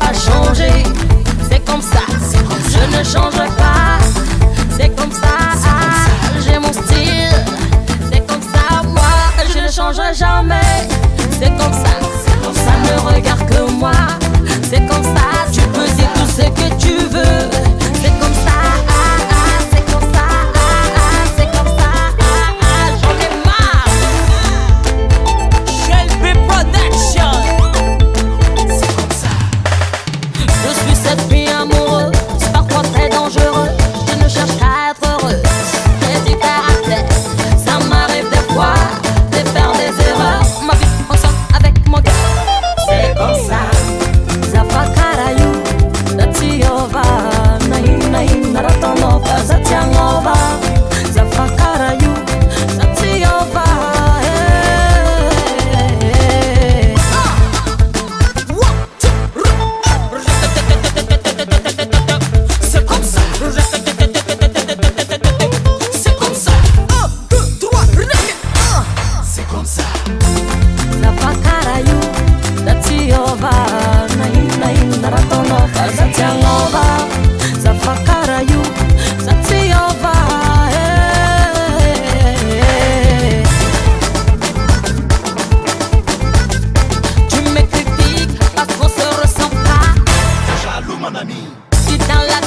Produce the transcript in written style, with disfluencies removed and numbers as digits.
pas changer. C'est comme ça, je ne change pas. C'est comme ça, j'ai mon style. C'est comme ça, moi, je ne changerai jamais. C'est comme ça ne regarde que moi. C'est comme ça, tu peux dire tout ce que tu veux. C'est comme ça, c'est comme ça, c'est comme ça, j'en ai marre. Shelby Production. C'est comme ça. Je suis cette fille amoureuse, parfois très dangereuse. Je ne cherche qu'à être heureuse. J'ai du caractère, ça m'arrive des fois de faire des erreurs. Ma vie ensemble avec mon cœur. C'est comme ça. Zafakarayu, Zatiova, Nahi, Naratonova, Zatiangova. Zafakarayu, Zatiova. C'est comme ça. C'est comme ça. 1, 2, 3, c'est comme ça. Zafakarayu, Zatiova, Nahi, Naratonova, Zatiangova. Zafakarayu, Zatiova. Tu me critiques parce qu'on se ressent pas. Jaloux mon ami. Si dans la